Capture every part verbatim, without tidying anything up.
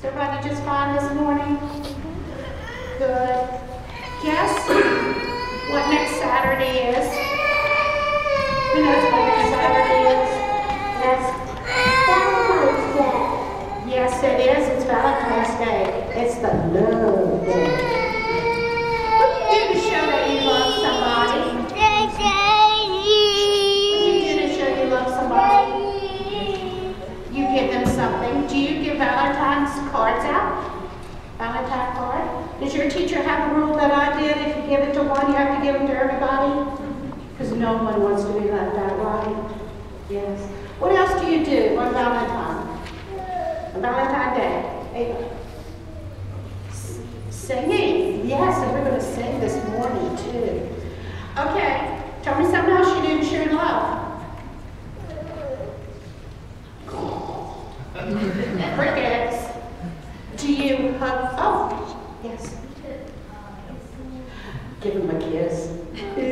Is everybody just fine this morning? Good. Guess what next Saturday is? Who knows what next Saturday is? Yes. Valentine's Day. Yes, it is. It's Valentine's Day. It's the love day. What do you do to show that you love somebody? What do you do to show you love somebody? You give them something. Do you give Valentine's cards out? Valentine card? Does your teacher have a rule that I did? If you give it to one, you have to give it to everybody? Because no one wants to be left out, right? Yes. What else do you do on Valentine? On Valentine Day? Ava? Singing. Yes, and we're going to sing this morning too. Okay. Tell me something else you do to show love. Crickets. Do you hug? Oh, yes. Give him a kiss. Do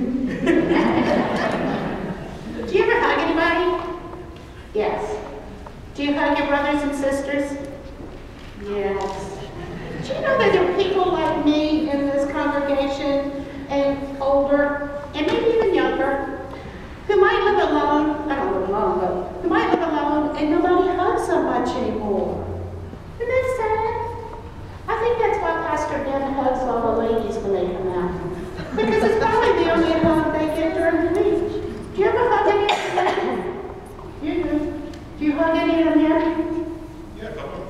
you ever hug anybody? Yes. Do you hug your brothers and sisters? Yes. Do you know that there are people like me in this congregation and older, and maybe even younger, who might live alone, I don't live alone, but who might live alone and nobody hugs so much anymore. Isn't that sad? I think that's why Pastor Ben hugs all the ladies when they come out. Because it's probably the only hug they get during the week. Do you ever hug any of them? You do. Do you hug any of them here? Yeah, a couple.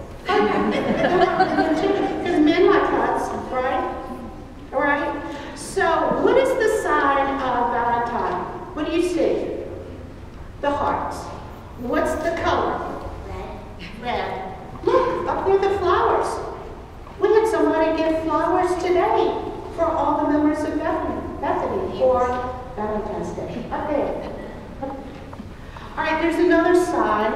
Because men like hugs, right? All right? So, what is the sign of Valentine? What do you see? The hearts. What's the color? Red. Red. Look, up there the flowers. We had somebody give flowers today for all the members of Bethany, Bethany for Valentine's Day. Up there. All right, there's another sign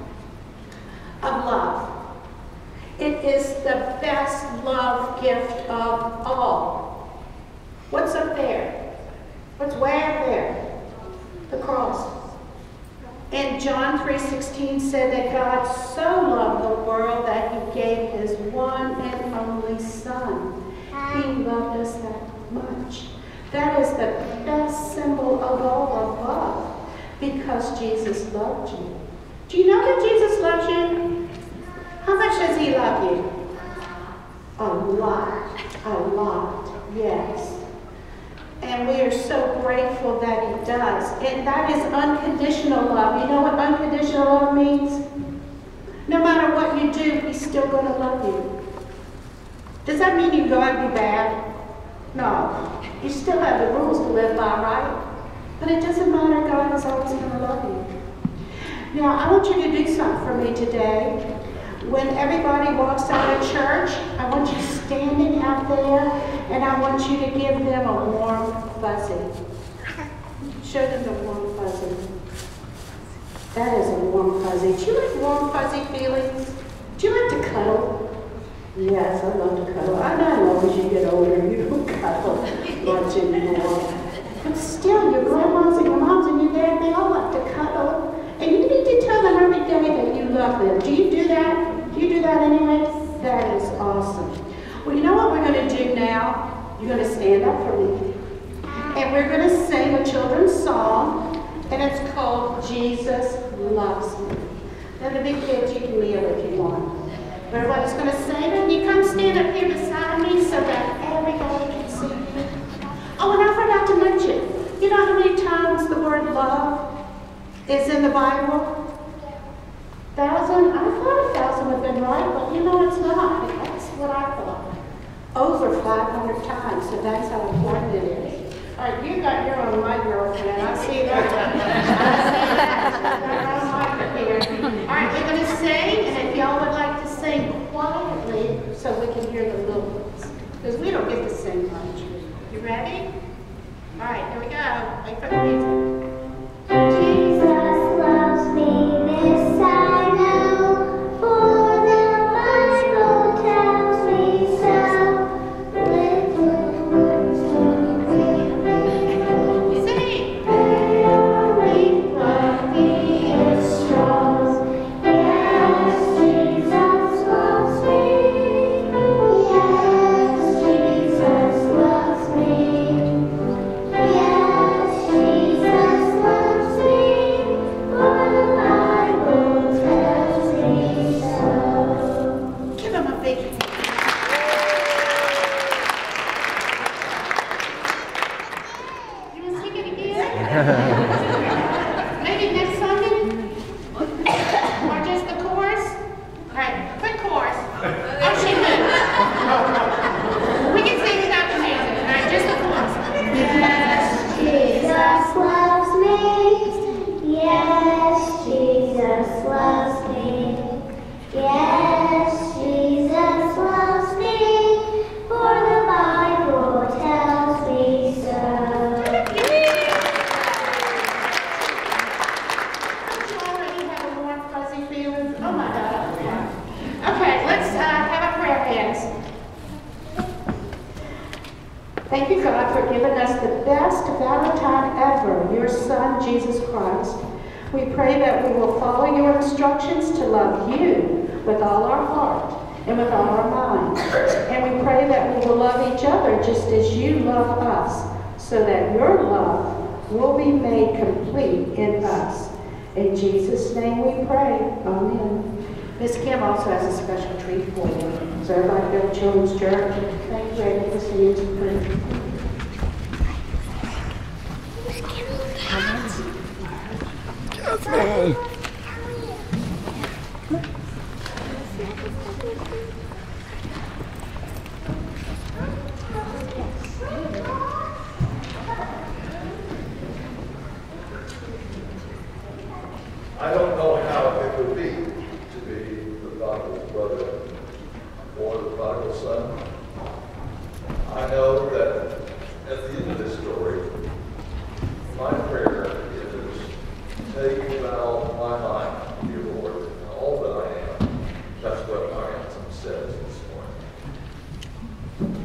of love. It is the best love gift of all. What's up there? What's way up there? The cross. And John three sixteen said that God so loved the world that he gave his one and only Son. He loved us that much. That is the best symbol of all of love, because Jesus loved you. Do you know that Jesus loves you? How much does he love you? A lot. A lot. Yes. And we are so grateful that he does. And that is unconditional love. You know what unconditional love means? No matter what you do, he's still going to love you. Does that mean you go out and be bad? No. You still have the rules to live by, right? But it doesn't matter. God is always going to love you. Now, I want you to do something for me today. When everybody walks out of church, I want you standing out there, and I want you to give them a warm fuzzy. Show them the warm fuzzy. That is a warm fuzzy. Do you like warm fuzzy feelings? Do you like to cuddle? Yes, I love to cuddle. I know as you get older, you don't cuddle much anymore. But still, your grandmas and your moms and your dad, they all like to cuddle. And you need to tell them every day that you love them. Do you do that? Do you do that anyway? That is awesome. Well, you know what we're going to do now? You're going to stand up for me. And we're going to sing a children's song, and it's called Jesus Loves Me. Now, the big kids, you can kneel if you want. Everybody's going to sing, and you come stand up here beside me so that everybody can see you. Oh, and I forgot to mention, you know how many times the word love is in the Bible? Thousand? I thought a thousand would have been right, but you know it's not. That's what I thought. Over five hundred times, so that's how important it is. All right, you got your own, my girlfriend. I see that. I see that. Here. All right, we're going to sing, and if y'all would like to sing quietly so we can hear the little ones, because we don't get to sing much. You ready? All right, here we go. Wait for the music. Jesus loves me, this I know, for the Bible tells me so. Little words don't really sing. Very love me is strong. Yes, Jesus loves Thank you, God, for giving us the best Valentine ever, your Son, Jesus Christ. We pray that we will follow your instructions to love you with all our heart and with all our mind. And we pray that we will love each other just as you love us, so that your love will be made complete in us. In Jesus' name we pray. Amen. Miss Kim also has a special treat for you. So everybody go to Children's Church. Thank you, Amy, for singing some praise. Catherine! I don't know how it would be to be the prodigal brother or the prodigal son. I know that at the end of this story, my prayer is, take thou my mind, dear Lord, and all that I am. That's what my anthem says this morning.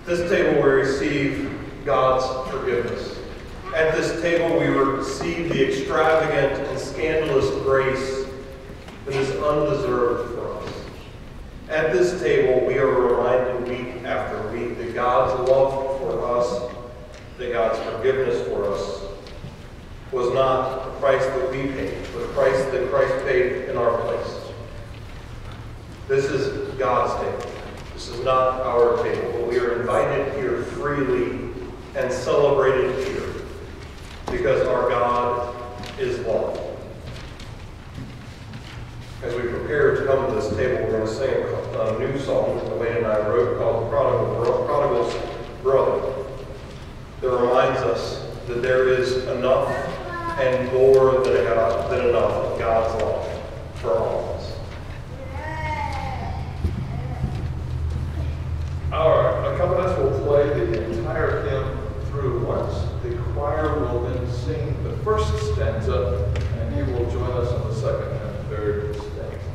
This table we receive God's forgiveness. At this table we receive the extravagant and scandalous grace that is undeserved for us. At this table we are reminded week after week that God's love for us, that God's forgiveness for us, was not the price that we paid, but the price that Christ paid in our place. This is God's table. This is not our table, but we are invited here freely and celebrated here because our God is love. As we prepare to come to this table, we're going to sing a new song that Wayne and I wrote called Prodigal, Prodigal's Brother, that reminds us that there is enough and more than enough, than enough of God's love for all of us. Our accompanist will play the entire hymn through once. The choir will then sing the first stanza, and he will join us on the second and third stanza.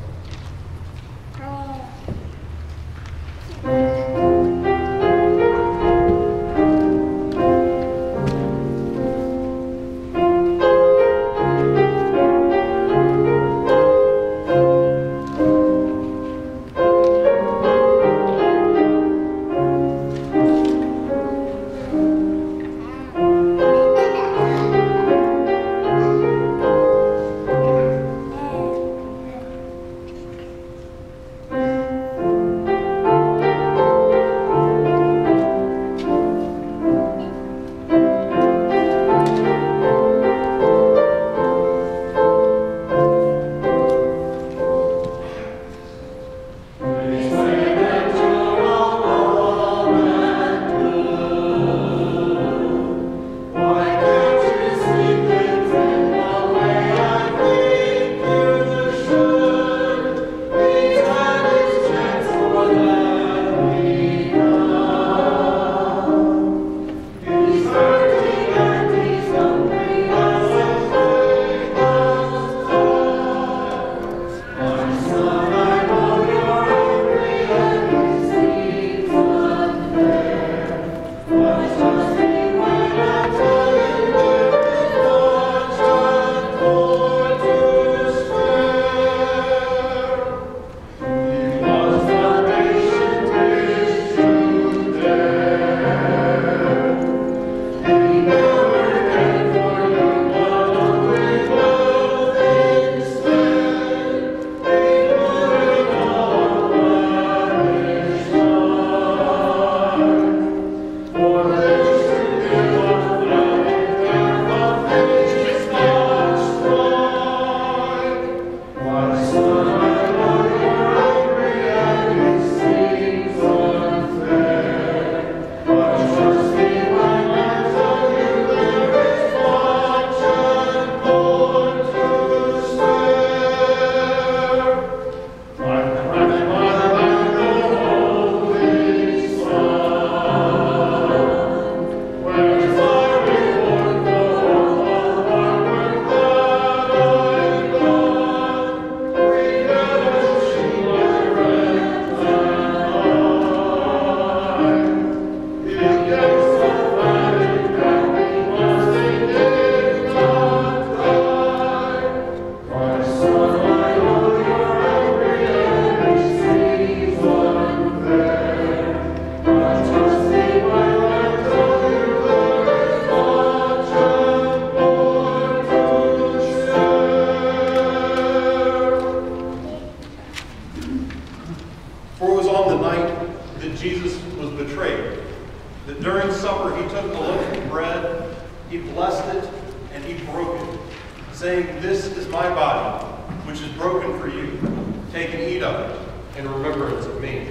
saying, "This is my body, which is broken for you. Take and eat of it in remembrance of me."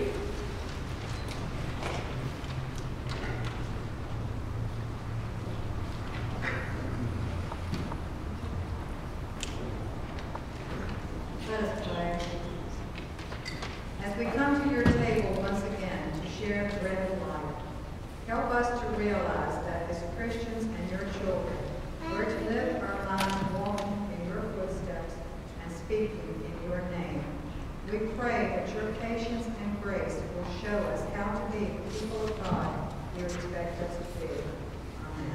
Let us pray. As we come to your table once again to share the bread of life, help us to realize that as Christians and your children, we're to live our lives walking in your footsteps and speaking in your name. We pray that your patience and grace will show us how to be the people of God you expect us to do. Amen.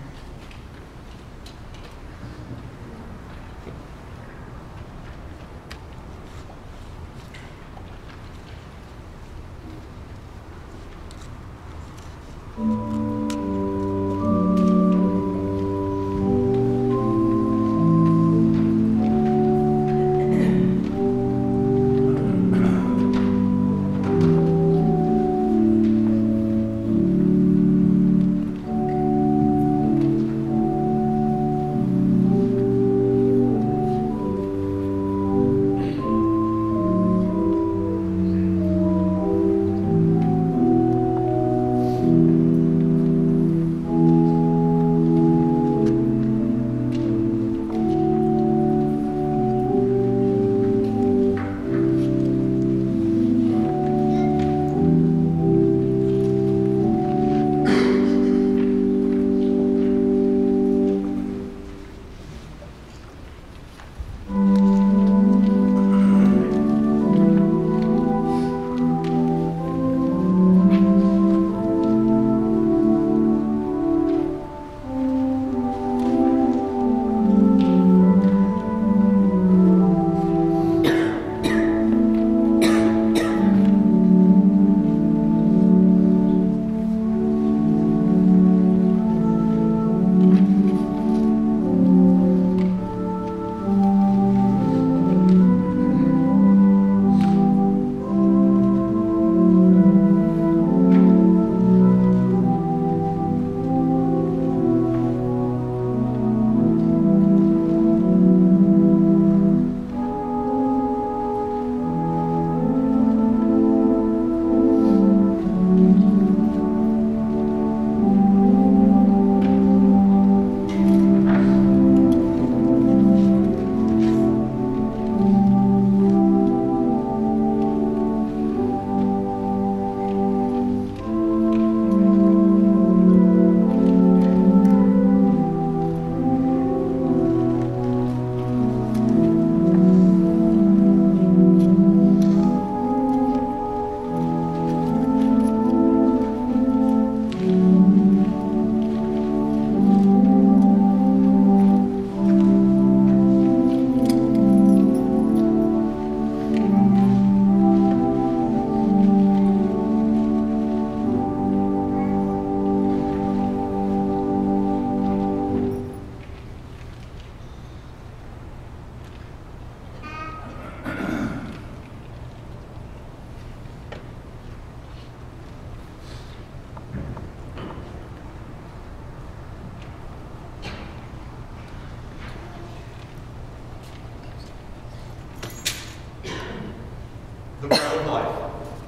The bread of life.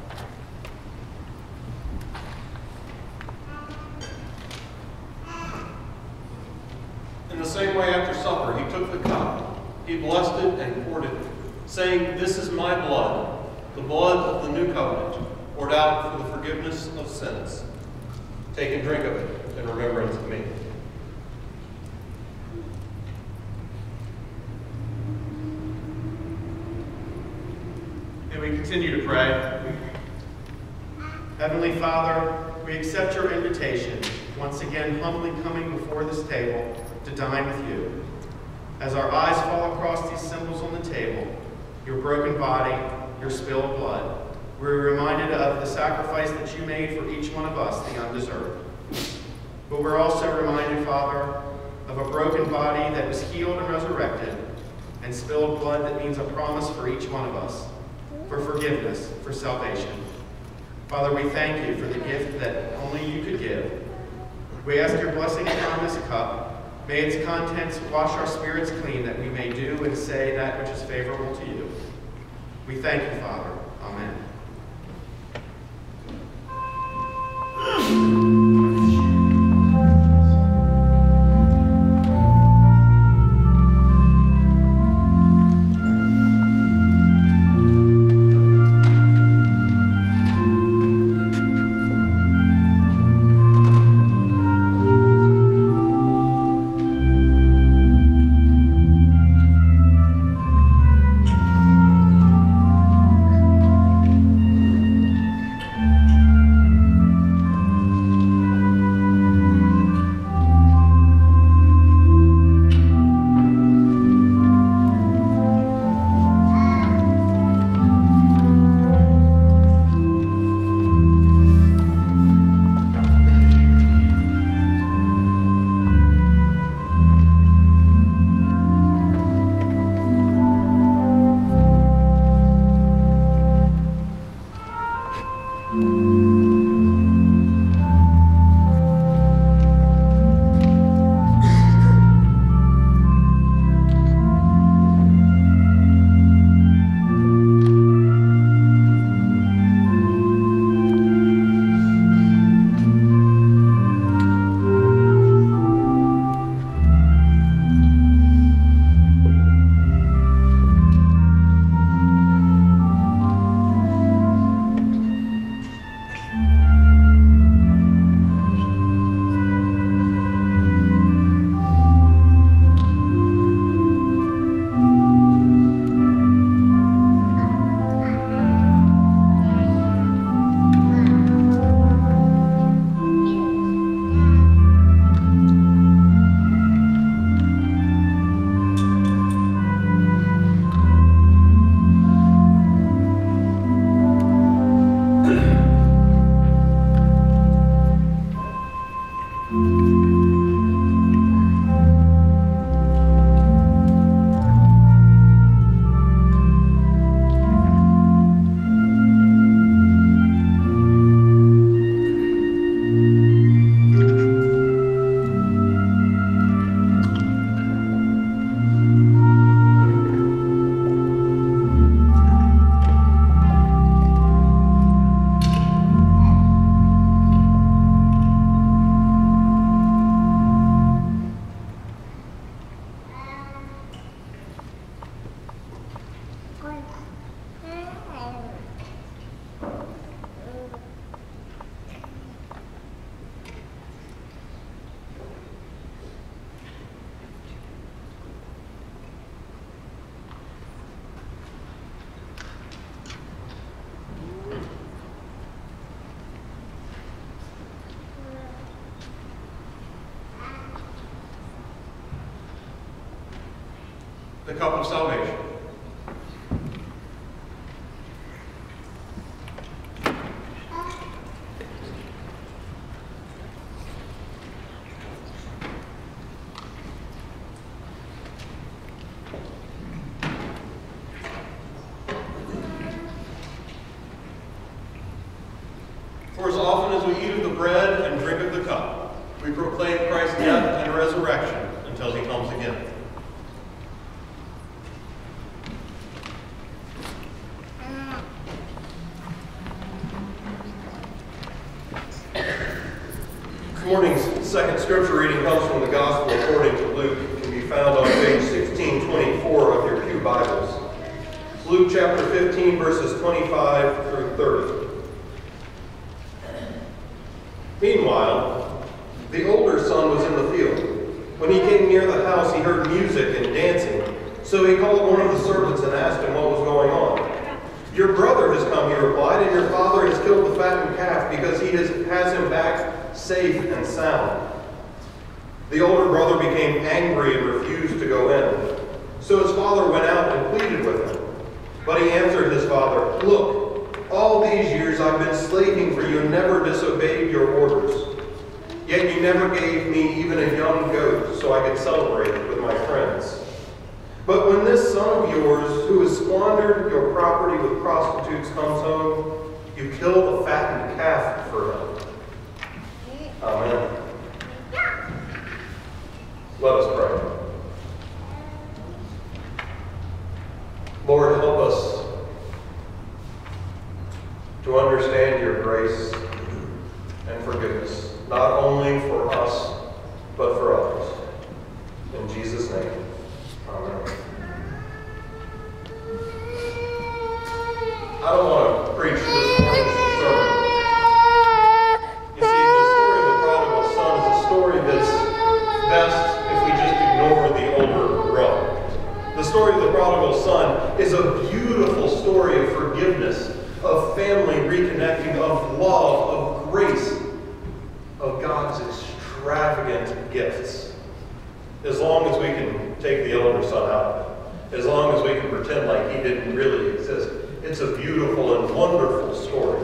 In the same way, after supper, he took the cup. He blessed it and poured it, saying, "This is my blood, the blood of the new covenant, poured out for the forgiveness of sins. Take and drink of it in remembrance of me." And we continue to pray. Heavenly Father, we accept your invitation, once again humbly coming before this table to dine with you. As our eyes fall across these symbols on the table, your broken body, your spilled blood, we're reminded of the sacrifice that you made for each one of us, the undeserved. But we're also reminded, Father, of a broken body that was healed and resurrected, and spilled blood that means a promise for each one of us, for forgiveness, for salvation. Father, we thank you for the gift that only you could give. We ask your blessing upon this cup. May its contents wash our spirits clean, that we may do and say that which is favorable to you. We thank you, Father. Amen. the cup of salvation. For as often as we eat of the bread and drink of the cup, we proclaim Christ's death and resurrection until he comes again. This morning's second scripture reading comes from the Gospel according to Luke. It can be found on page sixteen twenty-four of your pew Bibles. Luke chapter fifteen, verses twenty-five through thirty. Meanwhile, the older son was in the field. When he came near the house, he heard music and dancing. So he called one of the servants and asked him what was going on. Your brother has come, he replied, and your father has killed the fattened calf because he has, has him back safe and sound. The older brother became angry and refused to go in. So his father went out and pleaded with him. But he answered his father, Look, all these years I've been slaving for you and never disobeyed your orders. Yet you never gave me even a young goat so I could celebrate with my friends. But when this son of yours, who has squandered your property with prostitutes, comes home, you kill the fattened calf for him. Amen. Let us pray. Lord, help us to understand your grace and forgiveness, not only for us, but for others. In Jesus' name, amen. I don't want to preach this morning's sermon. You see, the story of the prodigal son is a story that's best if we just ignore the older brother. The story of the prodigal son is a beautiful story of forgiveness, of family reconnecting, of love, of grace, of God's extravagant gifts. As long as we can take the elder son out of it, as long as we can pretend like he didn't really exist, it's a beautiful and wonderful story.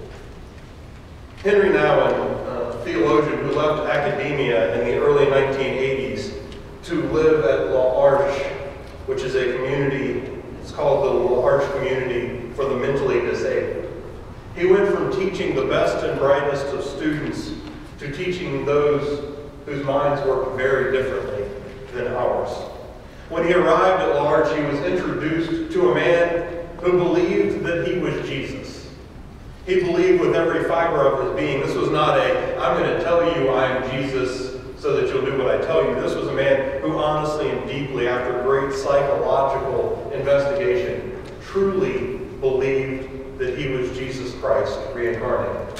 Henry Nouwen, a theologian who left academia in the early nineteen eighties to live at L'Arche, which is a community, it's called the L'Arche Community for the Mentally Disabled. He went from teaching the best and brightest of students to teaching those whose minds work very differently than ours. When he arrived at L'Arche, he was introduced to a man who believed that he was Jesus. He believed with every fiber of his being. This was not a, I'm going to tell you I am Jesus so that you'll do what I tell you. This was a man who honestly and deeply, after great psychological investigation, truly believed that he was Jesus Christ reincarnated.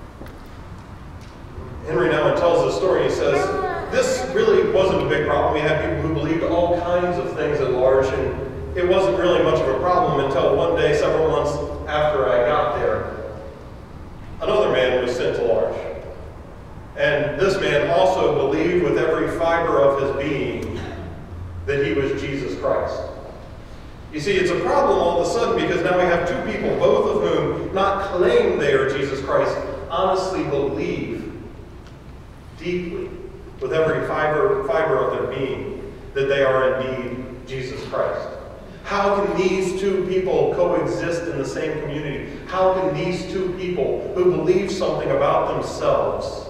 Henry Nouwen tells this story. He says, this really wasn't a big problem. We had people who believed all kinds of things at large, and it wasn't really much of a problem until one day, several months after I got there, another man was sent to L'Arche. And this man also believed with every fiber of his being that he was Jesus Christ. You see, it's a problem all of a sudden because now we have two people, both of whom not claim they are Jesus Christ, honestly believe deeply with every fiber, fiber of their being that they are indeed Jesus Christ. How can these two people coexist in the same community? How can these two people who believe something about themselves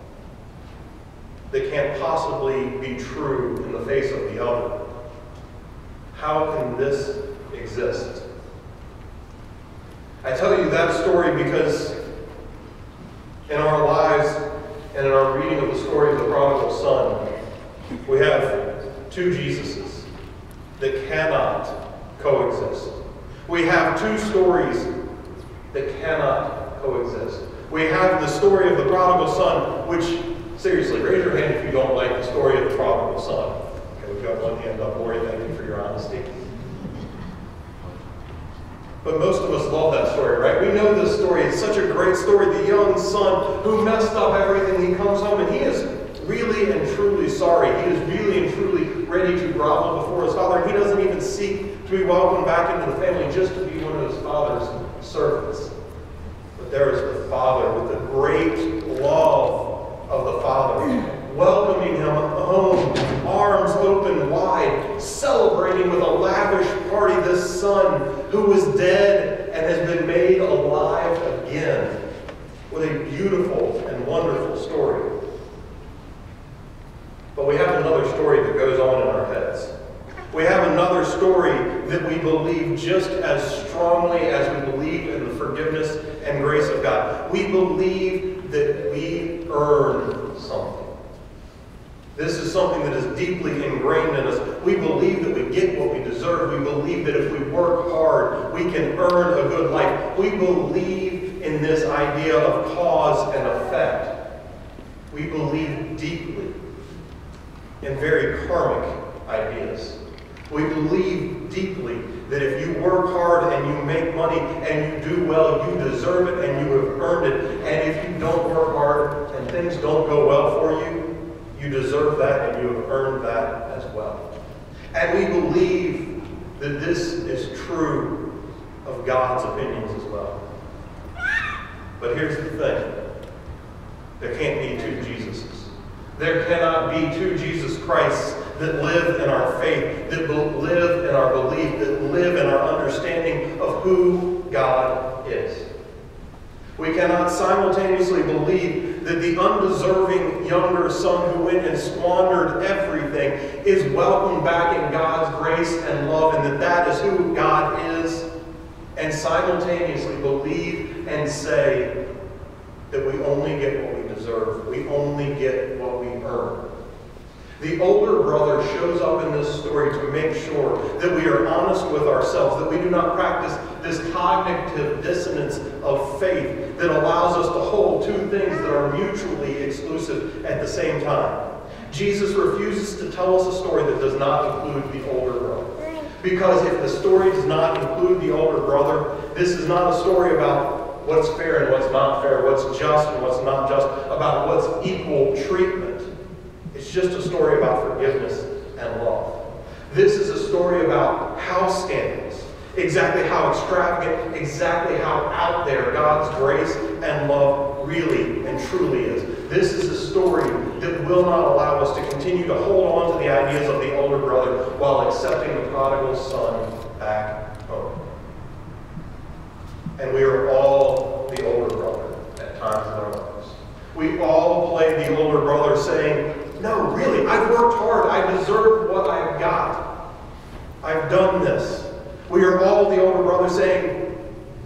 that can't possibly be true in the face of the other? How can this exist? I tell you that story because in our lives and in our reading of the story of the prodigal son, we have two Jesuses that cannot coexist. We have two stories that cannot coexist. We have the story of the prodigal son, which, seriously, raise your hand if you don't like the story of the prodigal son. Okay, we've got one hand up, Lori, thank you for your honesty. But most of us love that story, right? We know this story. It's such a great story. The young son who messed up everything, he comes home and he is really and truly sorry. He is really and truly ready to grovel before his father. And he doesn't even seek to be welcomed back into the family just to be one of his father's servants. But there is the Father with the great love of the Father, welcoming him home, arms open wide, celebrating with a lavish party this son who was dead and has been made alive again. What a beautiful and wonderful story. But we have another story that goes on in our heads. We have another story that we believe just as strongly as we believe in the forgiveness and grace of God. We believe that we earn something. This is something that is deeply ingrained in us. We believe that we get what we deserve. We believe that if we work hard, we can earn a good life. We believe in this idea of cause and effect. We believe deeply in very karmic ideas. We believe deeply that if you work hard and you make money and you do well, you deserve it and you have earned it. And if you don't work hard and things don't go well for you, you deserve that and you have earned that as well. And we believe that this is true of God's opinions as well. But here's the thing. There can't be two Jesuses. There cannot be two Jesus Christs that live in our faith, that live in our belief, that live in our understanding of who God is. We cannot simultaneously believe that the undeserving younger son who went and squandered everything is welcomed back in God's grace and love, and that that is who God is, and simultaneously believe and say that we only get what we deserve. We only get what we earn. The older brother shows up in this story to make sure that we are honest with ourselves, that we do not practice this cognitive dissonance of faith that allows us to hold two things that are mutually exclusive at the same time. Jesus refuses to tell us a story that does not include the older brother. Because if the story does not include the older brother, this is not a story about what's fair and what's not fair, what's just and what's not just, about what's equal treatment. It's just a story about forgiveness and love. This is a story about how scandalous, exactly how extravagant, exactly how out there God's grace and love really and truly is. This is a story that will not allow us to continue to hold on to the ideas of the older brother while accepting the prodigal son back home. And we are all the older brother at times in our lives. We all play the older brother saying, no, really, I've worked hard. I deserve what I've got. I've done this. We are all the older brother saying,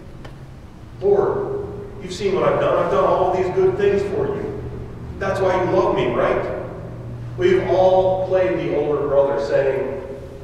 Lord, you've seen what I've done. I've done all these good things for you. That's why you love me, right? We've all played the older brother saying,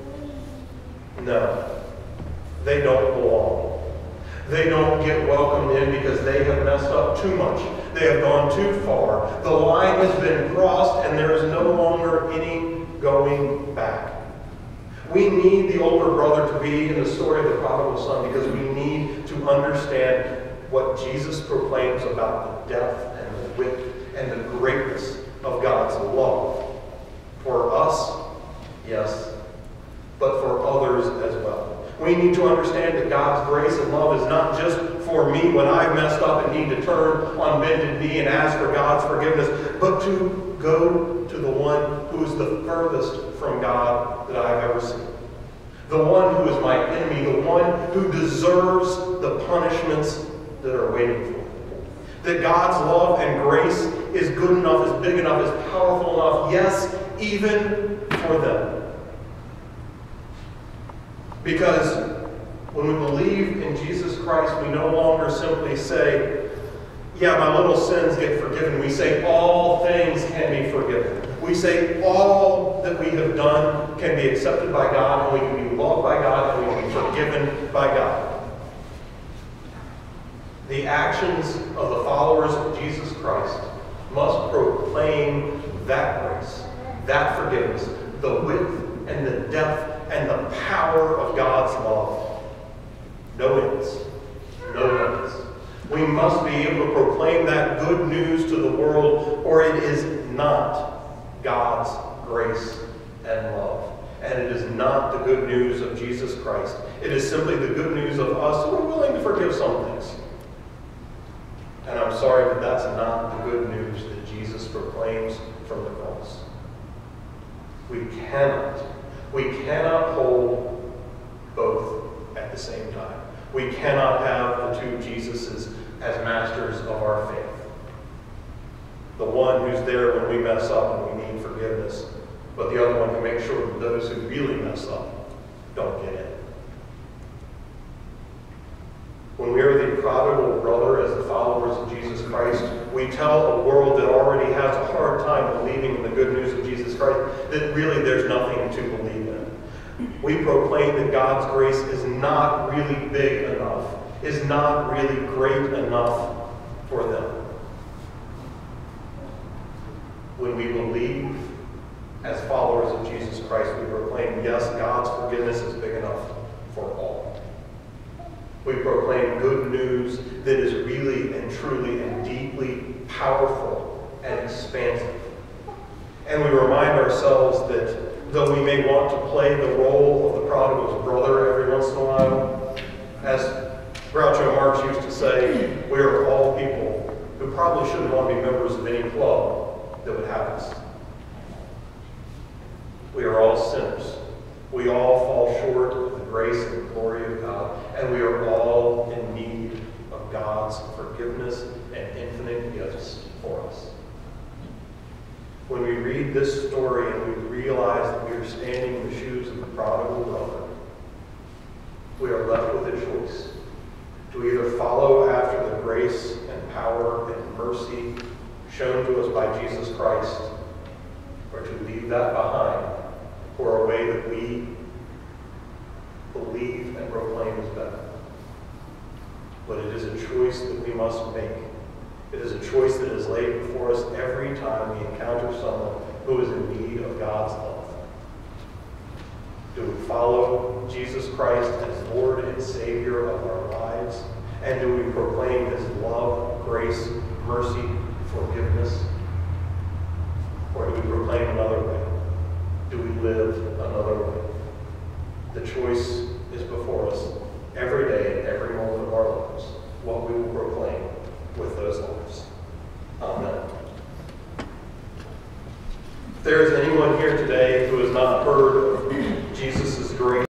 no, they don't belong. They don't get welcomed in because they have messed up too much. They have gone too far. The line has been crossed and there is no longer any going back. We need the older brother to be in the story of the prodigal son because we need to understand what Jesus proclaims about the depth and the width and the greatness of God's love. For us, yes, but for others as well. We need to understand that God's grace and love is not just for me when I've messed up and need to turn on bended knee and ask for God's forgiveness, but to go to the one who is the furthest from God that I've ever seen. The one who is my enemy, the one who deserves the punishments that are waiting for him. That God's love and grace is good enough, is big enough, is powerful enough, yes, even for them. Because when we believe in Jesus Christ, we no longer simply say, yeah, my little sins get forgiven. We say all things can be forgiven. We say all that we have done can be accepted by God, and we can be loved by God, and we can be forgiven by God. The actions of the followers of Jesus Christ must proclaim that grace, that forgiveness, the width and the depth and the power of God's love. No ends. No limits. We must be able to proclaim that good news to the world, or it is not God's grace and love. And it is not the good news of Jesus Christ. It is simply the good news of us who are willing to forgive some things. And I'm sorry, but that's not the good news that Jesus proclaims from the cross. We cannot, we cannot hold both at the same time. We cannot have the two Jesuses as masters of our faith. The one who's there when we mess up and we need forgiveness, but the other one can make sure that those who really mess up don't get in. When we are the prodigal brother as the followers of Jesus Christ, we tell a world that already has a hard time believing in the good news of Jesus Christ that really there's nothing to believe in. We proclaim that God's grace is not really big enough, is not really great enough for them. When we believe as followers of Jesus Christ, we proclaim, yes, God's forgiveness is big enough for all. We proclaim good news that is really and truly and deeply powerful and expansive. And we remind ourselves that though we may want to play the role of the prodigal's brother every once in a while, as Groucho Marx used to say, we are all people who probably shouldn't want to be members of any club that would have us. We are all sinners. We all fall short of the grace and glory of God, and we are all in need of God's forgiveness and infinite gifts for us. When we read this story and we realize that we are standing in the shoes of the prodigal brother, we are left with a choice to either follow after the grace and power and mercy shown to us by Jesus Christ, or to leave that behind for a way that we believe and proclaim is better. But it is a choice that we must make. It is a choice that is laid before us every time we encounter someone who is in need of God's love. Do we follow Jesus Christ as Lord and Savior of our lives? And do we proclaim His love, grace, mercy, forgiveness? Or do we proclaim another way? Do we live another way? The choice is before us every day and every moment of our lives, what we will proclaim with those lives. Amen. If there is anyone here today who has not heard of Jesus' grace,